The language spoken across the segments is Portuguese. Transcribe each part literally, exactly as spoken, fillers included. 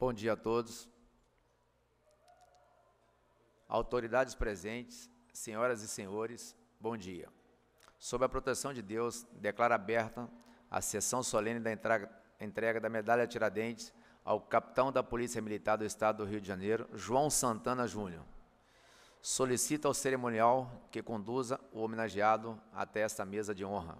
Bom dia a todos. Autoridades presentes, senhoras e senhores, bom dia. Sob a proteção de Deus, declaro aberta a sessão solene da entrega, entrega da medalha Tiradentes ao capitão da Polícia Militar do Estado do Rio de Janeiro, João Santana Júnior. Solicito ao cerimonial que conduza o homenageado até esta mesa de honra.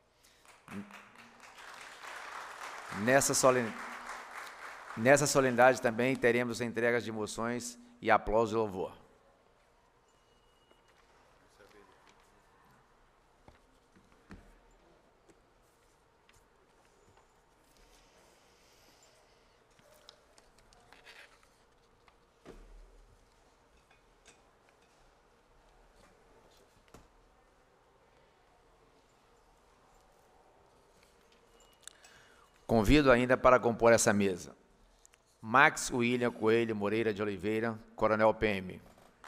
Nessa solenidade, nessa solenidade também teremos entregas de moções e aplausos e louvor. Convido ainda para compor essa mesa Max William Coelho Moreira de Oliveira, Coronel P M.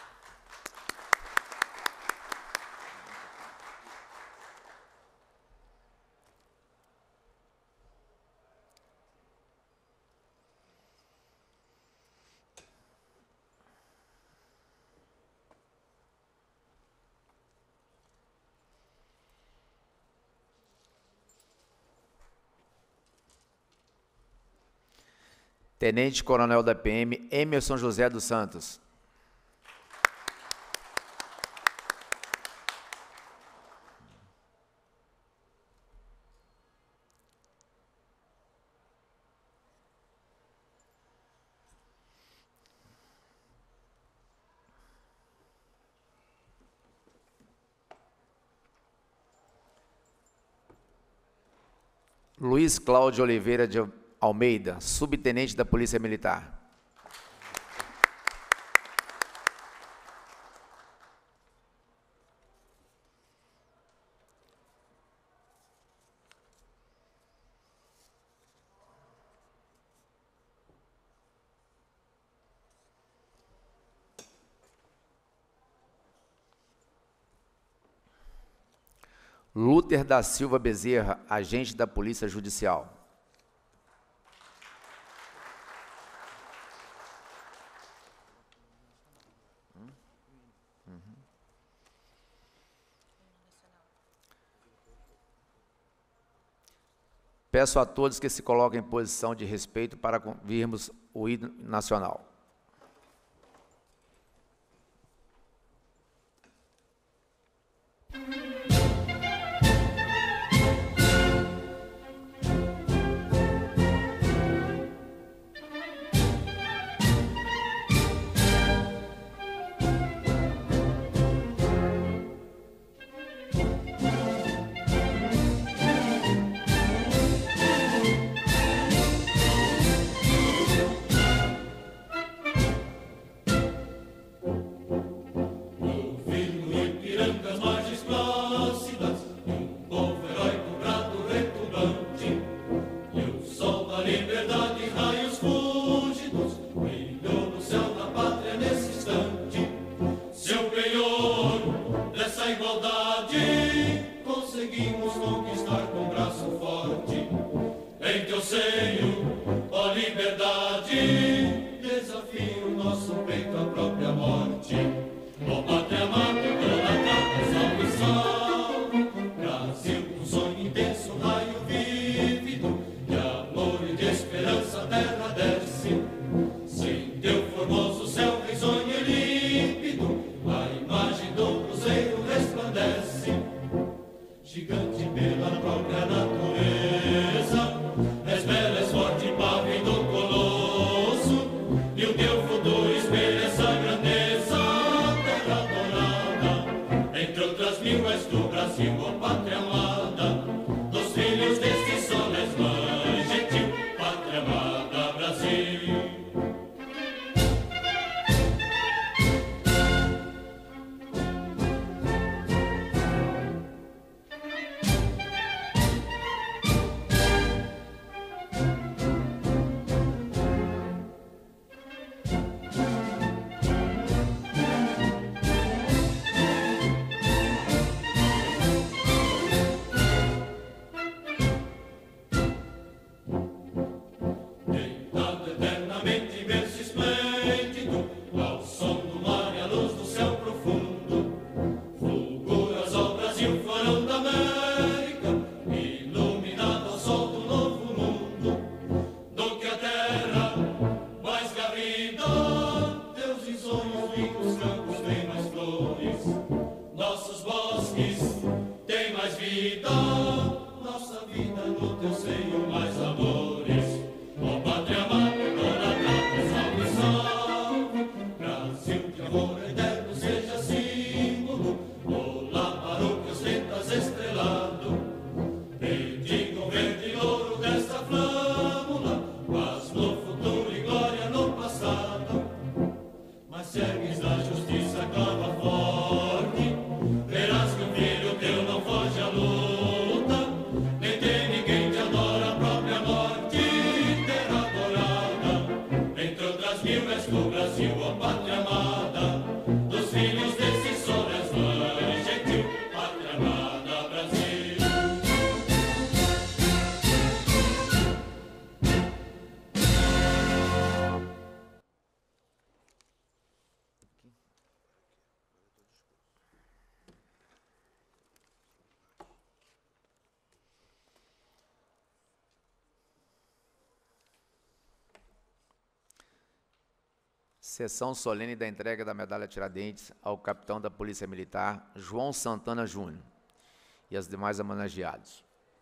Tenente Coronel da P M, Emerson José dos Santos. Luiz Cláudio Oliveira de Almeida, subtenente da Polícia Militar. Lúter da Silva Bezerra, agente da Polícia Judicial. Peço a todos que se coloquem em posição de respeito para ouvirmos o hino nacional. Sessão solene da entrega da medalha Tiradentes ao capitão da Polícia Militar, João Santana Júnior, e as demais homenageados.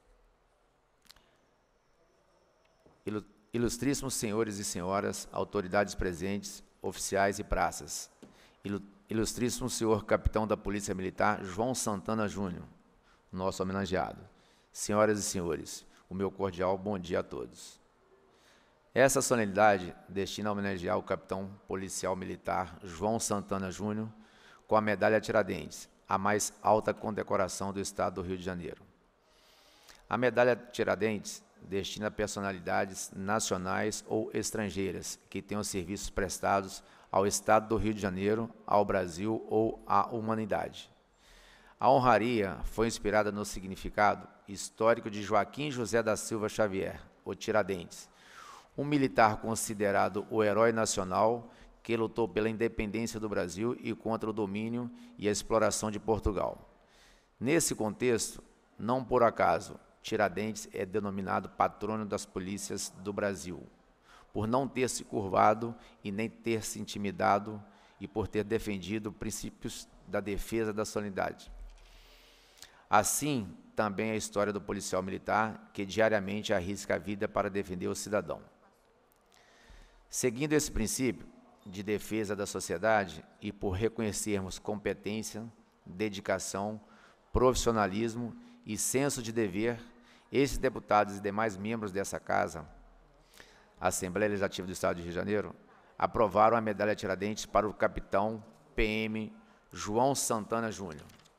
Ilustríssimos senhores e senhoras, autoridades presentes, oficiais e praças. Ilustríssimo senhor capitão da Polícia Militar, João Santana Júnior, nosso homenageado. Senhoras e senhores, o meu cordial bom dia a todos. Essa solenidade destina a homenagear o capitão policial militar João Santana Júnior com a medalha Tiradentes, a mais alta condecoração do Estado do Rio de Janeiro. A medalha Tiradentes destina a personalidades nacionais ou estrangeiras que tenham serviços prestados ao Estado do Rio de Janeiro, ao Brasil ou à humanidade. A honraria foi inspirada no significado histórico de Joaquim José da Silva Xavier, o Tiradentes, um militar considerado o herói nacional que lutou pela independência do Brasil e contra o domínio e a exploração de Portugal. Nesse contexto, não por acaso, Tiradentes é denominado patrono das polícias do Brasil, por não ter se curvado e nem ter se intimidado e por ter defendido princípios da defesa da solenidade. Assim, também a história do policial militar, que diariamente arrisca a vida para defender o cidadão. Seguindo esse princípio de defesa da sociedade e por reconhecermos competência, dedicação, profissionalismo e senso de dever, esses deputados e demais membros dessa Casa, Assembleia Legislativa do Estado do Rio de Janeiro, aprovaram a medalha Tiradentes para o capitão P M João Santana Júnior.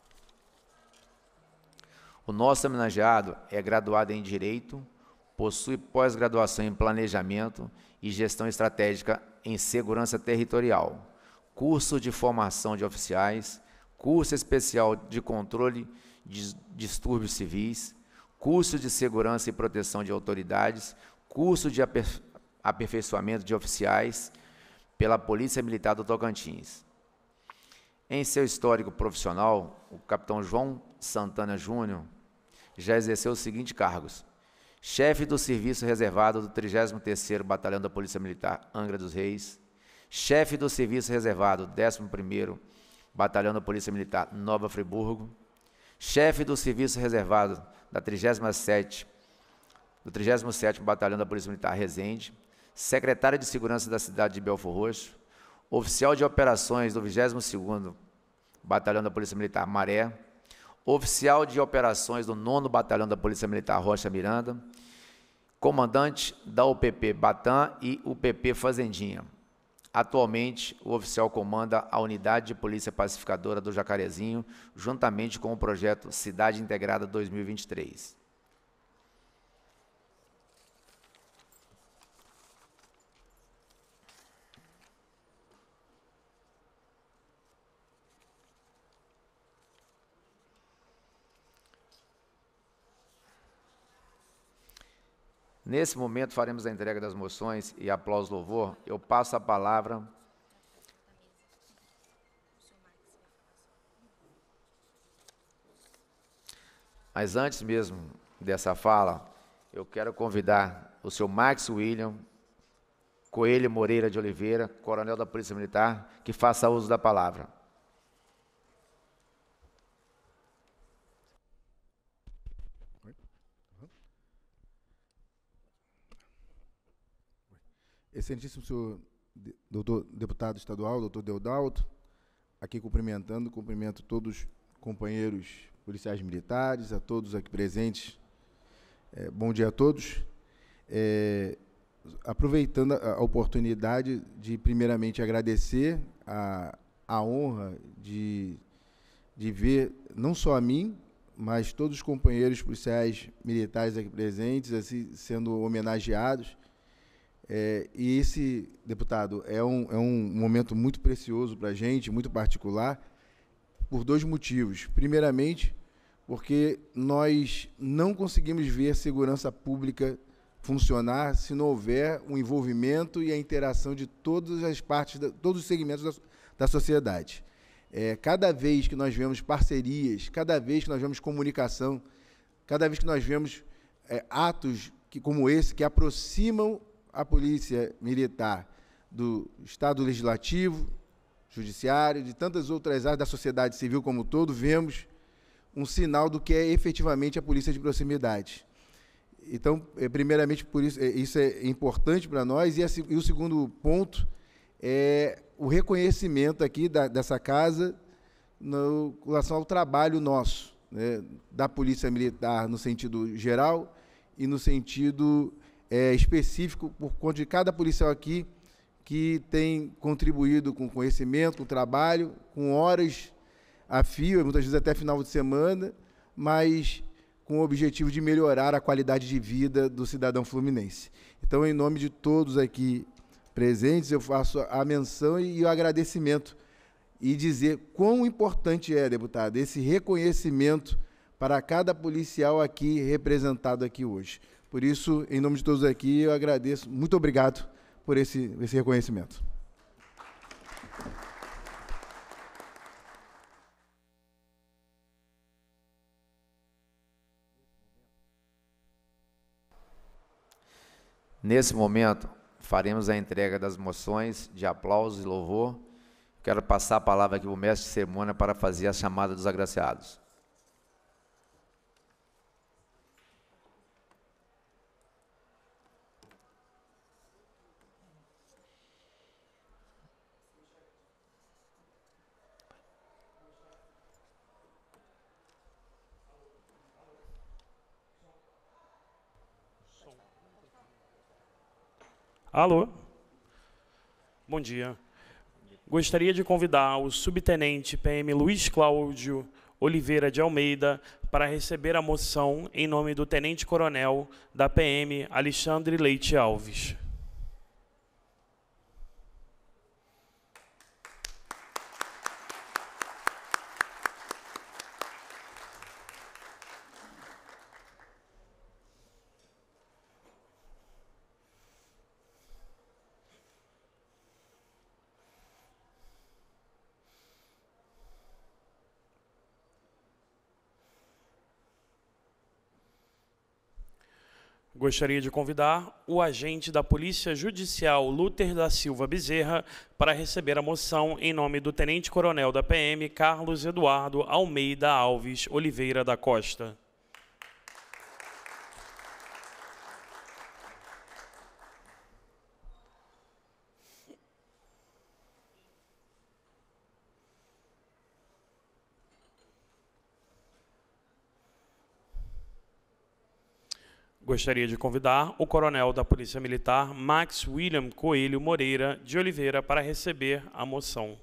O nosso homenageado é graduado em Direito, possui pós-graduação em Planejamento e Gestão Estratégica em Segurança Territorial, curso de formação de oficiais, curso especial de controle de distúrbios civis, curso de segurança e proteção de autoridades, curso de aper- aperfeiçoamento de oficiais pela Polícia Militar do Tocantins. Em seu histórico profissional, o capitão João Santana Júnior já exerceu os seguintes cargos: chefe do Serviço Reservado do trigésimo terceiro Batalhão da Polícia Militar Angra dos Reis, chefe do Serviço Reservado do décimo primeiro Batalhão da Polícia Militar Nova Friburgo, chefe do Serviço Reservado da trigésima sétima, do trigésimo sétimo Batalhão da Polícia Militar Resende, secretário de Segurança da cidade de Belfor Roxo, oficial de operações do vigésimo segundo Batalhão da Polícia Militar Maré, oficial de operações do nono Batalhão da Polícia Militar Rocha Miranda, comandante da U P P Batã e U P P Fazendinha. Atualmente, o oficial comanda a Unidade de Polícia Pacificadora do Jacarezinho, juntamente com o projeto Cidade Integrada dois mil e vinte e três. Nesse momento, faremos a entrega das moções e após louvor, eu passo a palavra Mas antes mesmo dessa fala, eu quero convidar o senhor Max William Coelho Moreira de Oliveira, coronel da Polícia Militar, que faça uso da palavra. Excelentíssimo senhor doutor deputado estadual, doutor Deodalto, aqui cumprimentando, cumprimento todos os companheiros policiais militares, a todos aqui presentes. É, bom dia a todos. É, aproveitando a, a oportunidade de, primeiramente, agradecer a, a honra de, de ver, não só a mim, mas todos os companheiros policiais militares aqui presentes, assim, sendo homenageados. É, e esse, deputado, é um, é um momento muito precioso para a gente, muito particular, por dois motivos. Primeiramente, porque nós não conseguimos ver segurança pública funcionar se não houver o envolvimento e a interação de todas as partes, da, todos os segmentos da, da sociedade. É, cada vez que nós vemos parcerias, cada vez que nós vemos comunicação, cada vez que nós vemos é, atos que, como esse, que aproximam a Polícia Militar do Estado Legislativo, Judiciário, de tantas outras áreas da sociedade civil como um todo, vemos um sinal do que é efetivamente a polícia de proximidade. Então, primeiramente, por isso, isso é importante para nós, e, a, e o segundo ponto é o reconhecimento aqui da, dessa casa no, com relação ao trabalho nosso, né, da Polícia Militar no sentido geral e no sentido é, específico, por conta de cada policial aqui que tem contribuído com conhecimento, com trabalho, com horas a fio, muitas vezes até final de semana, mas com o objetivo de melhorar a qualidade de vida do cidadão fluminense. Então, em nome de todos aqui presentes, eu faço a menção e o agradecimento e dizer quão importante é, deputado, esse reconhecimento para cada policial aqui representado aqui hoje. Por isso, em nome de todos aqui, eu agradeço. Muito obrigado por esse, esse reconhecimento. Nesse momento, faremos a entrega das moções de aplausos e louvor. Quero passar a palavra aqui para o mestre de cerimônia para fazer a chamada dos agraciados. Alô? Bom dia. Gostaria de convidar o subtenente P M Luiz Cláudio Oliveira de Almeida para receber a moção em nome do tenente-coronel da P M Alexandre Leite Alves. Gostaria de convidar o agente da Polícia Judicial, Lúter da Silva Bezerra, para receber a moção em nome do tenente-coronel da P M, Carlos Eduardo Almeida Alves Oliveira da Costa. Gostaria de convidar o coronel da Polícia Militar, Max William Coelho Moreira de Oliveira, para receber a moção.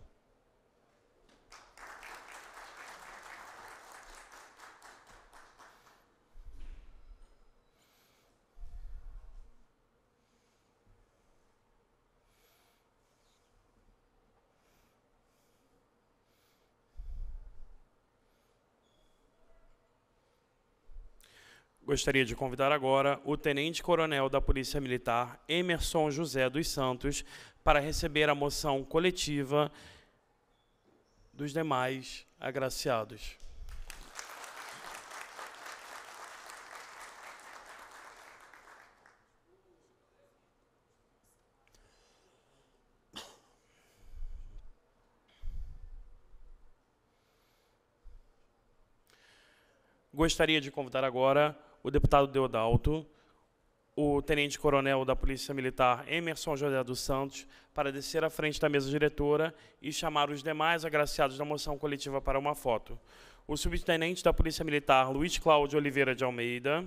Gostaria de convidar agora o tenente-coronel da Polícia Militar, Emerson José dos Santos, para receber a moção coletiva dos demais agraciados. Gostaria de convidar agora o deputado Deodalto, o tenente-coronel da Polícia Militar, Emerson José dos Santos, para descer à frente da mesa diretora e chamar os demais agraciados da moção coletiva para uma foto. O subtenente da Polícia Militar, Luiz Cláudio Oliveira de Almeida.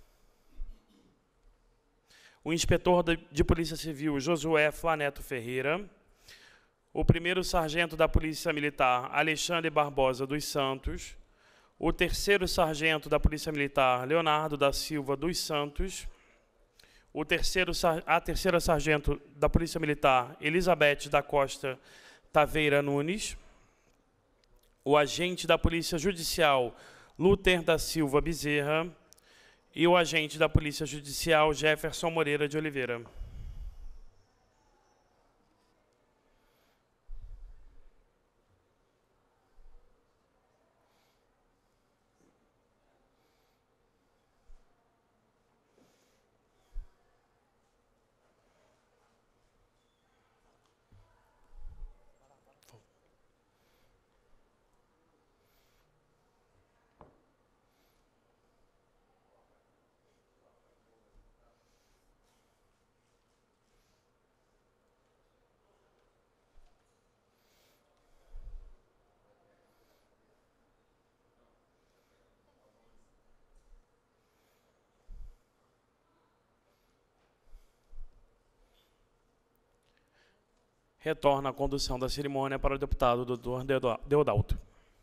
O inspetor de Polícia Civil, Josué Flaneto Ferreira. O primeiro sargento da Polícia Militar, Alexandre Barbosa dos Santos. O terceiro sargento da Polícia Militar, Leonardo da Silva dos Santos. O terceiro, a terceira sargento da Polícia Militar, Elizabeth da Costa Taveira Nunes. O agente da Polícia Judicial, Lúter da Silva Bezerra. E o agente da Polícia Judicial, Jefferson Moreira de Oliveira. Retorna a condução da cerimônia para o deputado doutor Deodalto.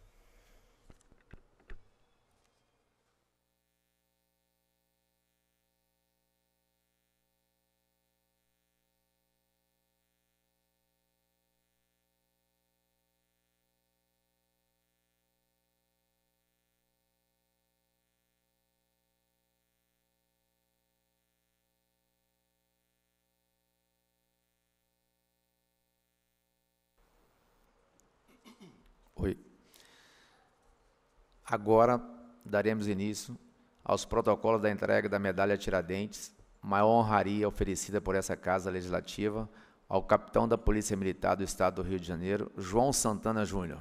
Oi. Agora daremos início aos protocolos da entrega da medalha Tiradentes, maior honraria oferecida por essa Casa Legislativa ao capitão da Polícia Militar do Estado do Rio de Janeiro, João Santana Júnior.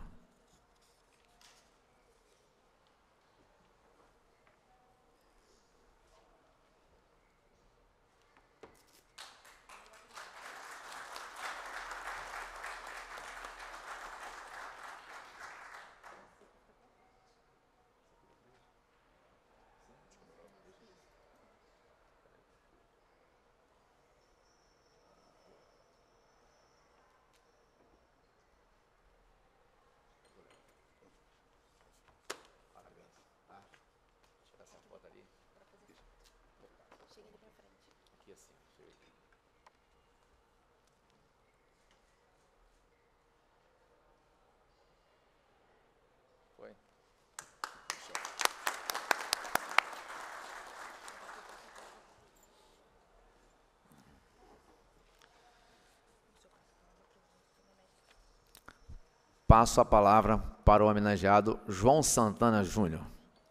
Passo a palavra para o homenageado João Santana Júnior.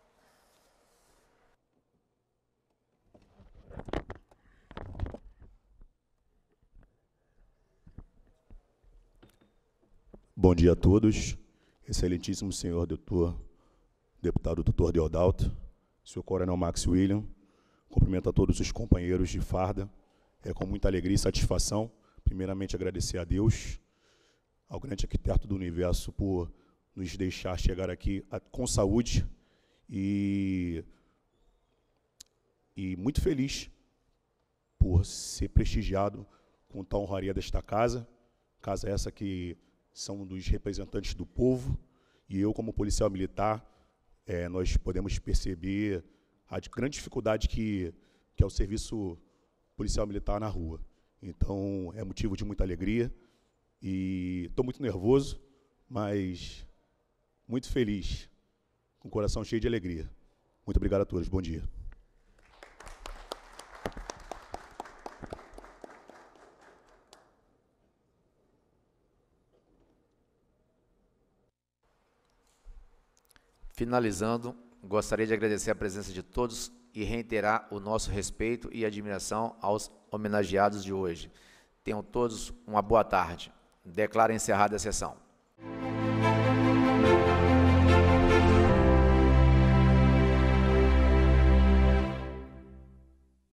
Bom dia a todos. Excelentíssimo senhor doutor, deputado doutor Deodalto, senhor coronel Max William, cumprimento a todos os companheiros de farda. É com muita alegria e satisfação, primeiramente agradecer a Deus, ao grande arquiteto do universo, por nos deixar chegar aqui a, com saúde e, e muito feliz por ser prestigiado com tal honraria desta casa, casa essa que são dos representantes do povo, e eu, como policial militar, é, nós podemos perceber a grande dificuldade que, que é o serviço policial militar na rua. Então, é motivo de muita alegria. E estou muito nervoso, mas muito feliz, com o coração cheio de alegria. Muito obrigado a todos. Bom dia. Finalizando, gostaria de agradecer a presença de todos e reiterar o nosso respeito e admiração aos homenageados de hoje. Tenham todos uma boa tarde. Declaro encerrada a sessão.